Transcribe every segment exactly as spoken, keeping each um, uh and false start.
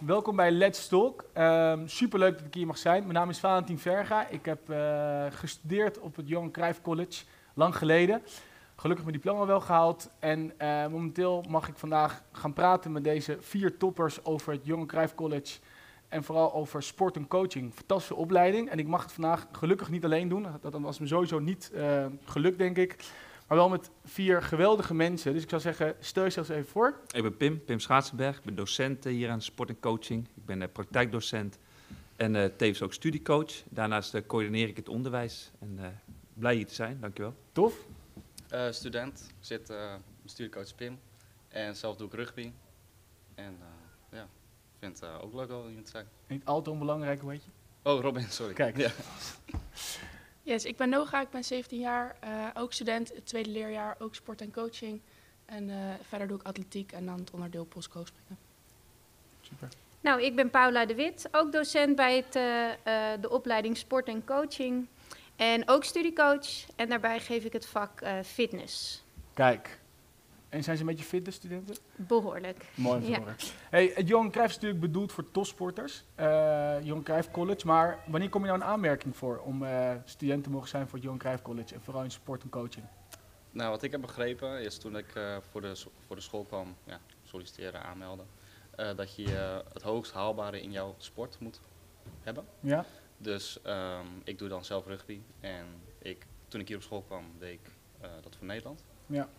welkom bij Let's Talk. Um, superleuk dat ik hier mag zijn. Mijn naam is Valentin Verga. Ik heb uh, gestudeerd op het Johan Cruijff College, lang geleden. Gelukkig mijn diploma wel gehaald. En uh, momenteel mag ik vandaag gaan praten met deze vier toppers over het Johan Cruijff College. En vooral over sport en coaching. Fantastische opleiding. En ik mag het vandaag gelukkig niet alleen doen. Dat was me sowieso niet uh, gelukt, denk ik. Maar wel met vier geweldige mensen. Dus ik zou zeggen, stel jezelf even voor. Ik ben Pim, Pim Schaatsenberg. Ik ben docent hier aan sport en coaching. Ik ben uh, praktijkdocent en uh, tevens ook studiecoach. Daarnaast uh, coördineer ik het onderwijs. En uh, blij hier te zijn, dankjewel. Tof. Uh, student, ik zit uh, studiecoach Pim. En zelf doe ik rugby. En uh, ja, ik vind het uh, ook leuk om hier te zijn. Niet altijd onbelangrijk, hoe heet je? Oh, Robin, sorry. Kijk. Ja. Yes, ik ben Noga, ik ben zeventien jaar, uh, ook student, het tweede leerjaar, ook sport en coaching. En uh, verder doe ik atletiek en dan het onderdeel postco springen. Super. Nou, ik ben Paula de Wit, ook docent bij het, uh, uh, de opleiding sport en coaching. En ook studiecoach en daarbij geef ik het vak uh, fitness. Kijk. En zijn ze een beetje fitte studenten? Behoorlijk. Mooi om ja. te horen. Hey, het Johan Cruijff is natuurlijk bedoeld voor topsporters, uh, Johan Cruijff College. Maar wanneer kom je nou een aanmerking voor om uh, student te mogen zijn voor het Johan Cruijff College? En vooral in sport en coaching. Nou, wat ik heb begrepen is toen ik uh, voor, de, voor de school kwam, ja, solliciteren, aanmelden, uh, dat je uh, het hoogst haalbare in jouw sport moet hebben. Ja? Dus um, ik doe dan zelf rugby en ik, toen ik hier op school kwam, deed ik uh, dat voor Nederland. Ja.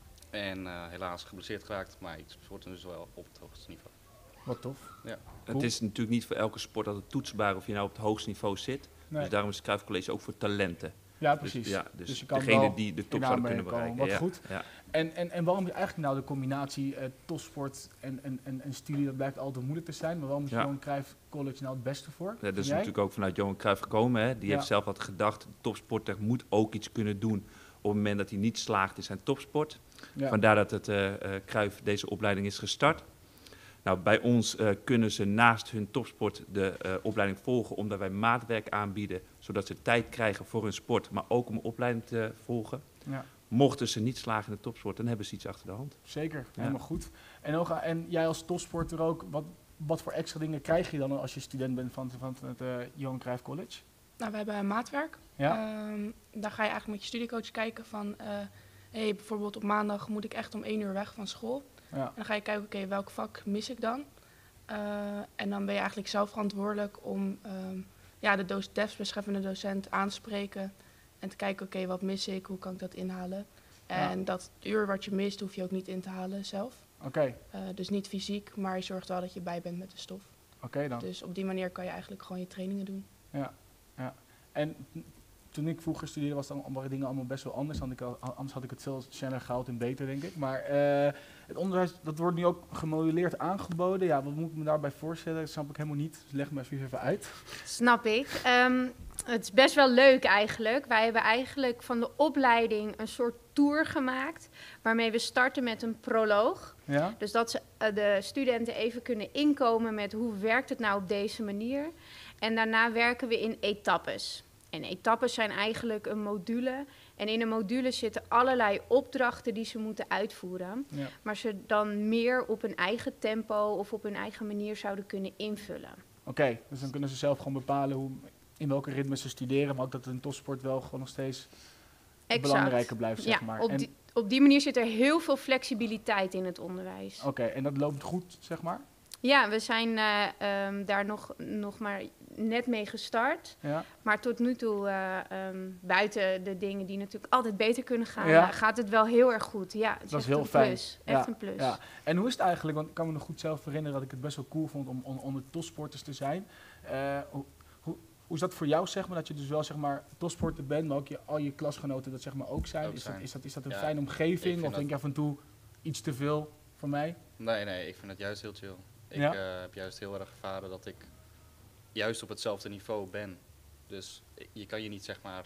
En uh, helaas geblesseerd geraakt, maar ik sport dus wel op het hoogste niveau. Wat tof. Ja. Cool. Het is natuurlijk niet voor elke sport altijd toetsbaar of je nou op het hoogste niveau zit. Nee. Dus daarom is het Cruijff College ook voor talenten. Ja, precies. Dus, ja, dus, Dus je kan degene wel die de in top zouden kunnen aanmerking bereiken. komen. Wat ja, goed. Ja. En, en, en waarom is eigenlijk nou de combinatie uh, topsport en, en, en, en studie, dat blijkt altijd moeilijk te zijn. Maar waarom is Ja. Johan Cruijff College nou het beste voor? Ja, dat is Jij? natuurlijk ook vanuit Johan Cruijff gekomen. Hè. Die Ja. heeft zelf altijd gedacht, de topsporter moet ook iets kunnen doen op het moment dat hij niet slaagt in zijn topsport. Ja. Vandaar dat het uh, uh, Cruijff deze opleiding is gestart. Nou, bij ons uh, kunnen ze naast hun topsport de uh, opleiding volgen omdat wij maatwerk aanbieden, zodat ze tijd krijgen voor hun sport, maar ook om een opleiding te volgen. Ja. Mochten ze niet slagen in de topsport, dan hebben ze iets achter de hand. Zeker, Ja. helemaal goed. En, Olga, en jij als topsporter ook, wat, wat voor extra dingen krijg je dan als je student bent van, van het uh, Johan Cruijff College? Nou, we hebben maatwerk. Ja? Um, daar ga je eigenlijk met je studiecoach kijken van, uh, hey, bijvoorbeeld op maandag moet ik echt om één uur weg van school. Ja. En dan ga je kijken, oké, okay, welk vak mis ik dan? Uh, en dan ben je eigenlijk zelf verantwoordelijk om um, ja, de doc- desbetreffende docent aan te spreken. En te kijken, oké, okay, wat mis ik, hoe kan ik dat inhalen? En Ja. dat uur wat je mist, hoef je ook niet in te halen zelf. Oké, okay. Uh, dus niet fysiek, maar je zorgt wel dat je bij bent met de stof. Oké okay dan. Dus op die manier kan je eigenlijk gewoon je trainingen doen. Ja, ja. En toen ik vroeger studeerde was dan allemaal dingen allemaal best wel anders. Want ik al, anders had ik het veel sneller gehaald en beter, denk ik. Maar uh, het onderwijs, dat wordt nu ook gemoduleerd aangeboden. Ja, wat moet ik me daarbij voorstellen? Dat snap ik helemaal niet. Dus leg me alsjeblieft even uit. Snap ik. Um, het is best wel leuk eigenlijk. Wij hebben eigenlijk van de opleiding een soort tour gemaakt, waarmee we starten met een proloog. Ja? Dus dat ze, uh, de studenten even kunnen inkomen met hoe werkt het nou op deze manier. En daarna werken we in etappes. En etappes zijn eigenlijk een module. En in een module zitten allerlei opdrachten die ze moeten uitvoeren. Ja. Maar ze dan meer op hun eigen tempo of op hun eigen manier zouden kunnen invullen. Oké, okay, dus dan kunnen ze zelf gewoon bepalen hoe, in welke ritme ze studeren. Maar ook dat een topsport wel gewoon nog steeds belangrijker blijft, zeg ja, maar. Op, en, die, op die manier zit er heel veel flexibiliteit in het onderwijs. Oké, okay, en dat loopt goed, zeg maar? Ja, we zijn uh, um, daar nog, nog maar net mee gestart. Ja. Maar tot nu toe, uh, um, buiten de dingen die natuurlijk altijd beter kunnen gaan, ja. uh, gaat het wel heel erg goed. Ja, het is dat echt is heel een fijn. plus. Ja. Echt een plus. Ja. En hoe is het eigenlijk, want ik kan me nog goed zelf herinneren dat ik het best wel cool vond om, om onder topsporters te zijn. Uh, hoe, hoe, hoe is dat voor jou, zeg maar, dat je dus wel zeg maar topsporter bent, maar ook je, al je klasgenoten dat zeg maar ook zijn? Ook is, zijn. Dat, is, dat, is dat een Ja, fijne omgeving of denk dat... je af en toe iets te veel voor mij? Nee, nee, ik vind het juist heel chill. Ik ja? uh, heb juist heel erg ervaren dat ik juist op hetzelfde niveau ben. Dus je kan je niet zeg maar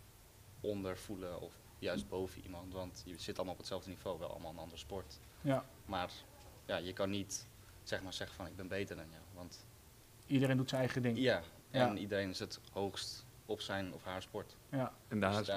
onder voelen of juist boven iemand, want je zit allemaal op hetzelfde niveau, wel allemaal een andere sport. Ja. Maar ja, je kan niet zeg maar zeggen van ik ben beter dan jou, want iedereen doet zijn eigen ding. Ja, en ja. iedereen is het hoogst op zijn of haar sport. Ja. En daar dus is, daarin... ja,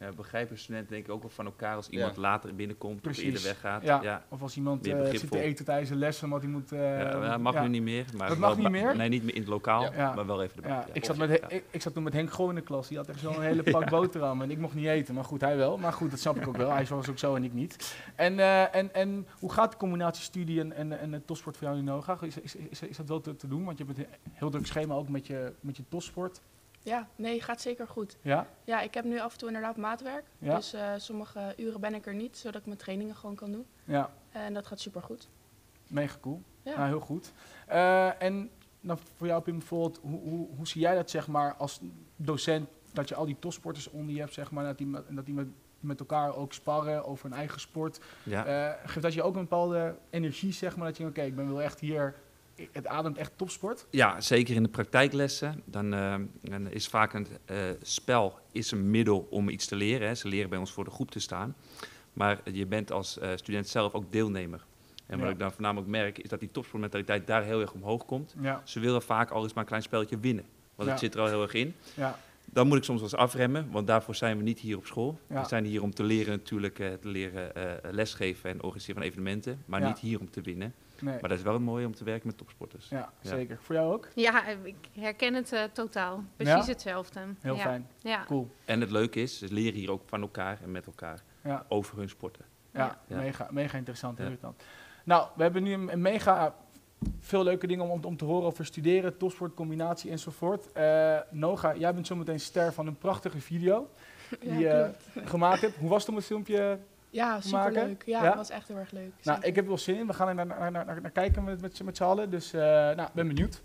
Ja, begrijpen studenten denk ik ook wel van elkaar als iemand Ja. later binnenkomt Precies. of eerder weggaat. Ja. Ja. Of als iemand Meer uh, begrip zit te voor. eten tijdens een les, omdat hij moet... Uh, Ja, dat mag ja. nu niet meer. Maar Dat mag wel niet bij- meer? Nee, niet meer in het lokaal, Ja. Ja. maar wel even erbij. Ja, Ja. ik, zat Of- met, ja. ik, ik zat toen met Henk Goh in de klas. Die had echt zo'n hele pak boterham. En ik mocht niet eten. Maar goed, hij wel. Maar goed, dat snap ik ook wel. Hij was ook zo en ik niet. En, uh, en, en hoe gaat de combinatie studie en, en, en de topsport voor jou in Noga? Is, is, is, is dat wel te, te doen? Want je hebt een heel druk schema ook met je, met je topsport. Ja, nee, gaat zeker goed. Ja? Ja, ik heb nu af en toe inderdaad maatwerk. Ja. Dus uh, sommige uren ben ik er niet, zodat ik mijn trainingen gewoon kan doen. Ja. En dat gaat super goed. Mega cool. Ja. Nou, heel goed. Uh, en nou, voor jou, Pim, bijvoorbeeld, hoe, hoe, hoe zie jij dat, zeg maar, als docent, dat je al die topsporters onder je hebt, zeg maar, dat die, met- dat die met, met elkaar ook sparren over hun eigen sport. Ja. Uh, geeft dat je ook een bepaalde energie, zeg maar, dat je, oké, ik ben wel echt hier, het ademt echt topsport? Ja, zeker in de praktijklessen. Dan, uh, dan is vaak een uh, spel is een middel om iets te leren. Hè. Ze leren bij ons voor de groep te staan. Maar je bent als uh, student zelf ook deelnemer. En wat Ja. ik dan voornamelijk merk, is dat die topsportmentaliteit daar heel erg omhoog komt. Ja. Ze willen vaak al eens maar een klein spelletje winnen. Want Ja. het zit er al heel erg in. Ja. Dan moet ik soms wel eens afremmen, want daarvoor zijn we niet hier op school. Ja. We zijn hier om te leren natuurlijk, uh, te leren uh, lesgeven en organiseren van evenementen. Maar Ja. niet hier om te winnen. Nee. Maar dat is wel het mooie om te werken met topsporters. Ja, Ja. zeker. Voor jou ook? Ja, ik herken het uh, totaal. Precies Ja? hetzelfde. Heel ja. fijn. Ja. Cool. En het leuke is, ze leren hier ook van elkaar en met elkaar Ja. over hun sporten. Ja, Ja. Mega, mega interessant. Ja. Interessant. Nou, we hebben nu een, een mega veel leuke dingen om, om, om te horen over studeren, topsport, combinatie enzovoort. Uh, Noga, jij bent zometeen ster van een prachtige video die je Ja, uh, gemaakt hebt. Hoe was het om het filmpje? ja maken? superleuk. Ja, Ja? het was echt heel erg leuk. Nou, Zeker. ik heb er wel zin in. We gaan er naar, naar, naar, naar kijken met, met, met z'n allen. Dus uh, nou, ben benieuwd.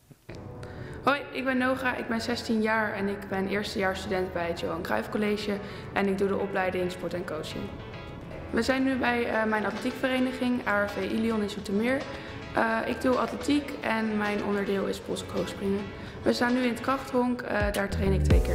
Hoi, ik ben Noga, ik ben zestien jaar en ik ben eerstejaarsstudent bij het Johan Cruijff College en ik doe de opleiding Sport en Coaching. We zijn nu bij uh, mijn atletiekvereniging A R V Ilion in Zoetermeer. Uh, ik doe atletiek en mijn onderdeel is polshoek hoogspringen. We staan nu in het krachthonk, uh, daar train ik twee keer.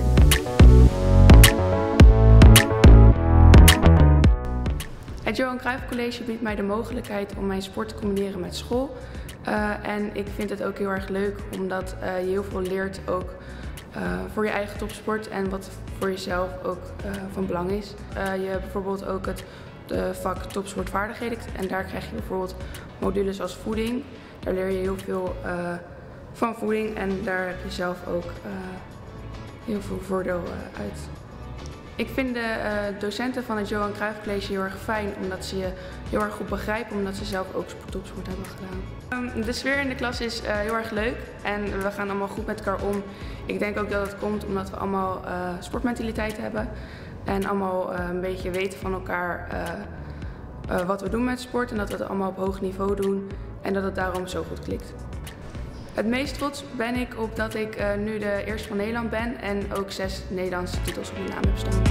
Het Johan Cruijff College biedt mij de mogelijkheid om mijn sport te combineren met school. Uh, en ik vind het ook heel erg leuk omdat uh, je heel veel leert ook uh, voor je eigen topsport en wat voor jezelf ook uh, van belang is. Uh, je hebt bijvoorbeeld ook het de vak topsportvaardigheden en daar krijg je bijvoorbeeld modules als voeding. Daar leer je heel veel uh, van voeding en daar heb je zelf ook uh, heel veel voordeel uh, uit. Ik vind de uh, docenten van het Johan Cruijff College heel erg fijn omdat ze je heel erg goed begrijpen omdat ze zelf ook topsport hebben gedaan. Um, de sfeer in de klas is uh, heel erg leuk en we gaan allemaal goed met elkaar om. Ik denk ook dat het komt omdat we allemaal uh, sportmentaliteit hebben. En allemaal uh, een beetje weten van elkaar uh, uh, wat we doen met sport en dat we het allemaal op hoog niveau doen en dat het daarom zo goed klikt. Het meest trots ben ik op dat ik uh, nu de eerste van Nederland ben en ook zes Nederlandse titels op mijn naam heb staan.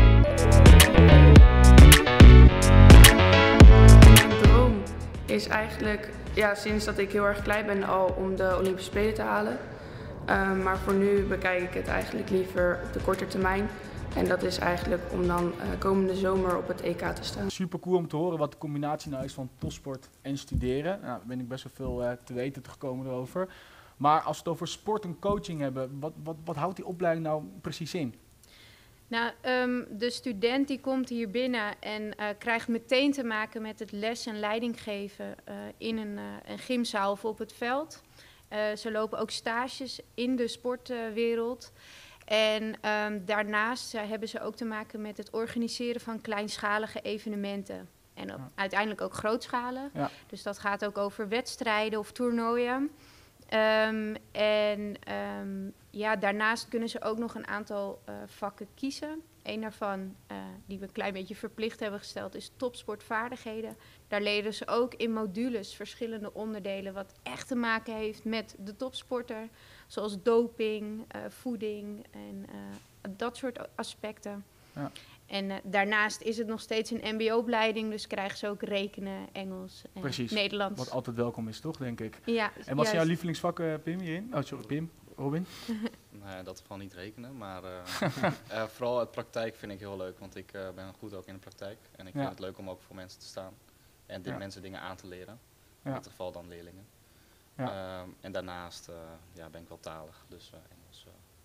Mijn droom is eigenlijk ja, sinds dat ik heel erg klein ben al om de Olympische Spelen te halen. Uh, maar voor nu bekijk ik het eigenlijk liever op de korte termijn. En dat is eigenlijk om dan uh, komende zomer op het E K te staan. Super cool om te horen wat de combinatie nou is van topsport en studeren. Nou, daar ben ik best wel veel uh, te weten gekomen erover. Maar als we het over sport en coaching hebben, wat, wat, wat houdt die opleiding nou precies in? Nou, um, de student die komt hier binnen en uh, krijgt meteen te maken met het les en leiding geven uh, in een, uh, een gymzaal of op het veld. Uh, ze lopen ook stages in de sportwereld. En um, daarnaast uh, hebben ze ook te maken met het organiseren van kleinschalige evenementen. En ook, Ja. uiteindelijk ook grootschalig. Ja. Dus dat gaat ook over wedstrijden of toernooien. Um, en um, ja, daarnaast kunnen ze ook nog een aantal uh, vakken kiezen. Eén daarvan, uh, die we een klein beetje verplicht hebben gesteld, is topsportvaardigheden. Daar leren ze ook in modules verschillende onderdelen wat echt te maken heeft met de topsporter. Zoals doping, uh, voeding en uh, dat soort aspecten. Ja. En uh, daarnaast is het nog steeds een M B O-opleiding, dus krijgen ze ook rekenen, Engels en Precies. Nederlands. Wat altijd welkom is, toch, denk ik. Ja, En wat zijn juist. jouw lievelingsvakken, Pim, hierin? Oh, sorry, Pim. Robin? Nou ja, dat vooral niet rekenen, maar uh, uh, vooral het praktijk vind ik heel leuk, want ik uh, ben goed ook in de praktijk. En ik Ja. vind het leuk om ook voor mensen te staan en de Ja. mensen dingen aan te leren, Ja. in dit geval dan leerlingen. Ja. Um, en daarnaast uh, ja, ben ik wel talig, dus uh, Engels. Uh,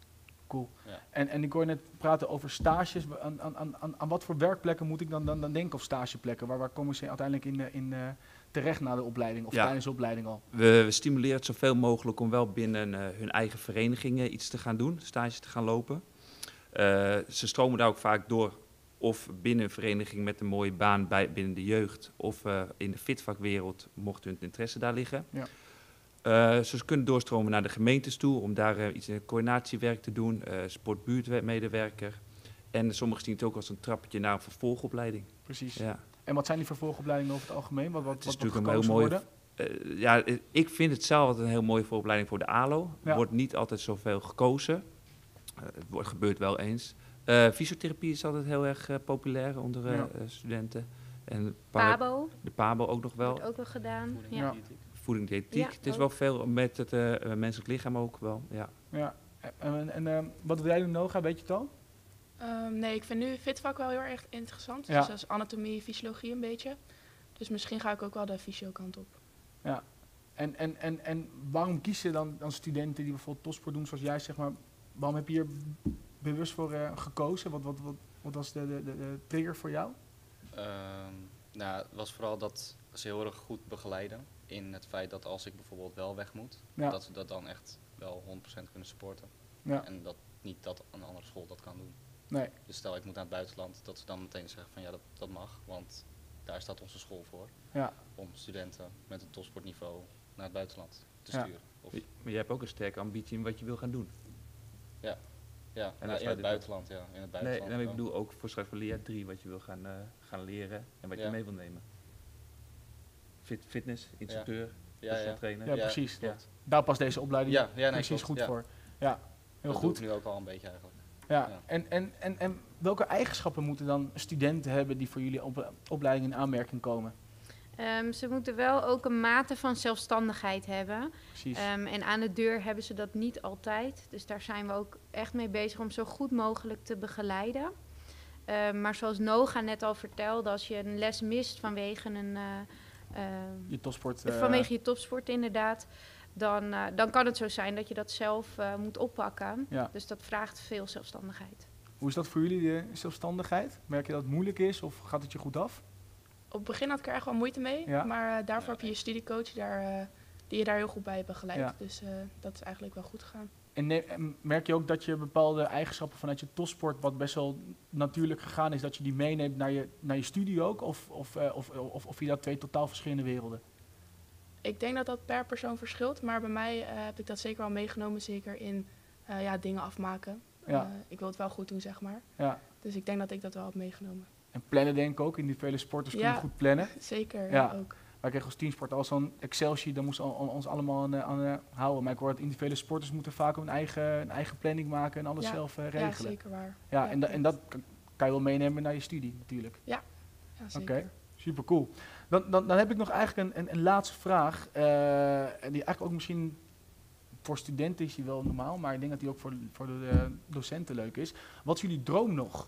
cool. Ja. En, en ik hoor je net praten over stages. Aan, aan, aan, aan wat voor werkplekken moet ik dan, dan, dan denken of stageplekken? Waar, waar komen ze uiteindelijk in, uh, in uh, terecht na de opleiding of Ja. tijdens de opleiding al? We, we stimuleren het zoveel mogelijk om wel binnen uh, hun eigen verenigingen iets te gaan doen, stages te gaan lopen. Uh, ze stromen daar ook vaak door, of binnen een vereniging met een mooie baan bij, binnen de jeugd, of uh, in de fitvakwereld, mocht hun interesse daar liggen. Ja. Uh, ze kunnen doorstromen naar de gemeentes toe om daar uh, iets in coördinatiewerk te doen, uh, sportbuurtmedewerker. En sommigen zien het ook als een trappetje naar een vervolgopleiding. Precies. Ja. En wat zijn die vervolgopleidingen over het algemeen? Wat, wat, Het is wat natuurlijk een heel mooi. worden? Uh, ja, ik vind het zelf altijd een heel mooie vooropleiding voor de A L O. Er Ja. wordt niet altijd zoveel gekozen. Uh, het wordt, gebeurt wel eens. Uh, fysiotherapie is altijd heel erg uh, populair onder uh, Ja. uh, studenten. En para- Pabo de PABO ook nog wel. wordt ook wel gedaan. Voeding, Ja. Ja. diëtiek. Voeding, diëtiek. Ja, het is ook. wel veel met het uh, menselijk lichaam ook wel. Ja. Ja. En, en uh, wat wil jij doen, Noga? Weet je het al? Ehm, nee, ik vind nu fitvak wel heel erg interessant. Ja. Dus dat is anatomie, fysiologie een beetje. Dus misschien ga ik ook wel de fysio-kant op. Ja. En, en, en, en waarom kiezen dan, dan studenten die bijvoorbeeld topsport doen, zoals jij zeg maar, waarom heb je hier bewust voor uh, gekozen? Wat, wat, wat, wat was de, de, de, de trigger voor jou? Ehm, nou, het was vooral dat ze heel erg goed begeleiden in het feit dat als ik bijvoorbeeld wel weg moet, Ja. dat ze dat dan echt wel honderd procent kunnen supporten. Ja. En dat niet dat een andere school dat kan doen. Nee. Dus stel ik moet naar het buitenland, dat ze dan meteen zeggen van ja, dat, dat mag, want daar staat onze school voor. Ja. Om studenten met een topsportniveau naar het buitenland te Ja. sturen. Of, Maar je hebt ook een sterke ambitie in wat je wil gaan doen. ja, En nou, dat in staat het dus buitenland, ja. In het Nee, buitenland nee, ik wel. bedoel ook voor straks voor leer drie wat je wil gaan, uh, gaan leren en wat Ja. je mee wil nemen. Fit, fitness, instructeur, Ja, personal ja. trainer. Ja, Ja, precies. klopt. Daar past deze opleiding Ja, ja, nee, precies klopt, goed ja. voor. Ja, heel dat goed. doe ik nu ook al een beetje eigenlijk. Ja. Ja. En, en, en, en welke eigenschappen moeten dan studenten hebben die voor jullie op, opleiding in aanmerking komen? Ehm, ze moeten wel ook een mate van zelfstandigheid hebben. Precies. Ehm, en aan de deur hebben ze dat niet altijd. Dus daar zijn we ook echt mee bezig om zo goed mogelijk te begeleiden. Ehm, maar zoals Noga net al vertelde, als je een les mist vanwege, een, uh, uh, je topsport. eh, vanwege je topsport inderdaad, dan, uh, dan kan het zo zijn dat je dat zelf uh, moet oppakken. Ja. Dus dat vraagt veel zelfstandigheid. Hoe is dat voor jullie, de zelfstandigheid? Merk je dat het moeilijk is of gaat het je goed af? Op het begin had ik er echt wel moeite mee. Ja. Maar uh, daarvoor Ja, heb je je echt. studiecoach die, daar, uh, die je daar heel goed bij begeleidt. Ja. Dus uh, dat is eigenlijk wel goed gegaan. En, ne- en merk je ook dat je bepaalde eigenschappen vanuit je topsport, wat best wel natuurlijk gegaan is, dat je die meeneemt naar je, naar je studie ook? Of, of, uh, of, of, of vind je dat twee totaal verschillende werelden? Ik denk dat dat per persoon verschilt. Maar bij mij uh, heb ik dat zeker wel meegenomen. Zeker in uh, ja, dingen afmaken. Ja. Uh, ik wil het wel goed doen, zeg maar. Ja. Dus ik denk dat ik dat wel heb meegenomen. En plannen denk ik ook. Individuele sporters kunnen Ja. goed plannen. Zeker, Ja. ook. Wij kregen als teamsport al zo'n Excel-sheet, daar moesten we ons allemaal aan, eh, aan eh, houden. Maar ik hoor dat individuele sporters moeten vaak ook een eigen, een eigen planning maken en alles Ja. zelf eh, Ja, regelen. zeker waar. Ja, en, da- en klopt. dat kan- kan je wel meenemen naar je studie natuurlijk. Ja, Oké, zeker. super cool. Dan, dan, dan heb ik nog eigenlijk een, een, een laatste vraag. eh, en die eigenlijk ook misschien voor studenten is die wel normaal, maar ik denk dat die ook voor, voor de eh, docenten leuk is. Wat is jullie droom nog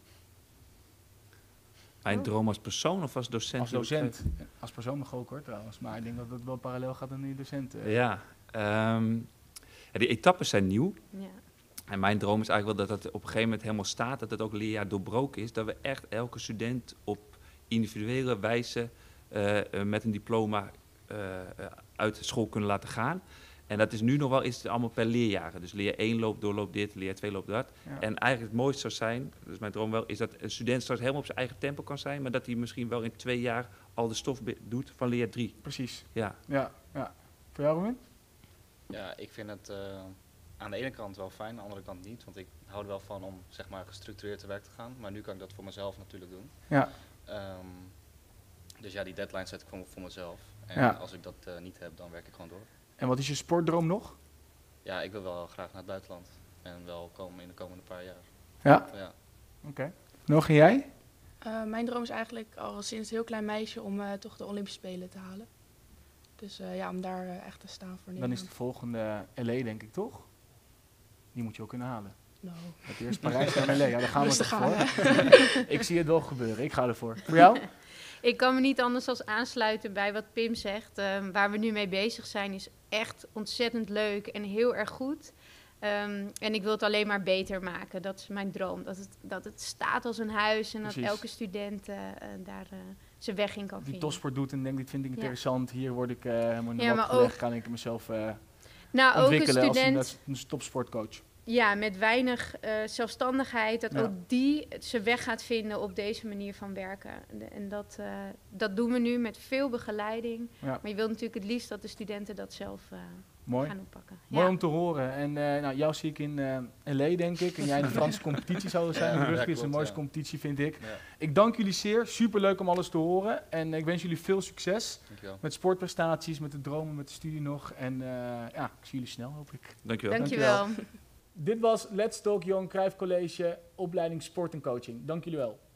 Mijn Oh. droom als persoon of als docent? als docent? Als persoon nog ook hoor trouwens, maar ik denk dat het wel parallel gaat aan die docenten. Ja, ehm, ja, die etappes zijn nieuw. Ja. En mijn droom is eigenlijk wel dat het op een gegeven moment helemaal staat, dat het ook leerjaar doorbroken is, dat we echt elke student op individuele wijze uh, uh, met een diploma uh, uh, uit de school kunnen laten gaan. En dat is nu nog wel is het allemaal per leerjaren. Dus leer één loopt door, loopt dit, leer twee loopt dat. Ja. En eigenlijk het mooiste zou zijn, dus mijn droom wel, is dat een student straks helemaal op zijn eigen tempo kan zijn, maar dat hij misschien wel in twee jaar al de stof be- doet van leer drie. Precies, Ja. ja, ja. Voor jou Roman? Ja, ik vind het uh, aan de ene kant wel fijn, aan de andere kant niet. Want ik hou er wel van om zeg maar gestructureerd te werk te gaan. Maar nu kan ik dat voor mezelf natuurlijk doen. Ja. Um, dus ja, die deadline zet ik voor, voor mezelf. En Ja. als ik dat uh, niet heb, dan werk ik gewoon door. En wat is je sportdroom nog? Ja, ik wil wel graag naar het buitenland. En wel komen in de komende paar jaar. Ja, Ja. oké. Nog en jij? Uh, mijn droom is eigenlijk al sinds een heel klein meisje om uh, toch de Olympische Spelen te halen. Dus uh, ja, om daar uh, echt te staan voor Dan Nederland. is de volgende L A denk ik toch? Die moet je ook kunnen halen. No. Het eerst Parijs en L A, ja daar gaan we Rustig toch aan, voor. Ik zie het wel gebeuren, ik ga ervoor. Voor jou? Ik kan me niet anders als aansluiten bij wat Pim zegt. Um, waar we nu mee bezig zijn is echt ontzettend leuk en heel erg goed. Um, en ik wil het alleen maar beter maken. Dat is mijn droom. Dat het, dat het staat als een huis en Precies. dat elke student uh, uh, daar uh, zijn weg in kan Die vinden. topsport doet en denkt, dit vind ik Ja. interessant. Hier word ik uh, helemaal in de Ja, bak maar gelegd. ook- Kan ik mezelf uh, Nou, ook een ontwikkelen als student... een, als een topsportcoach. Ja, met weinig uh, zelfstandigheid, dat Ja. ook die zijn weg gaat vinden op deze manier van werken. De- En dat, uh, dat doen we nu met veel begeleiding. Ja. Maar je wilt natuurlijk het liefst dat de studenten dat zelf uh, Mooi. gaan oppakken. Mooi Ja. om te horen. En uh, nou, jou zie ik in uh, L A, denk ik. En jij in de Franse competitie zou zijn. Ja, De rugby ja, is een klopt, mooiste ja. competitie, vind ik. Ja, Ik dank jullie zeer. Superleuk om alles te horen. En ik wens jullie veel succes dankjewel. met sportprestaties, met de dromen, met de studie nog. En uh, ja, ik zie jullie snel, hoop ik. Dankjewel. Dankjewel. Dit was Let's Talk Johan Cruijff College, opleiding sport en coaching. Dank jullie wel.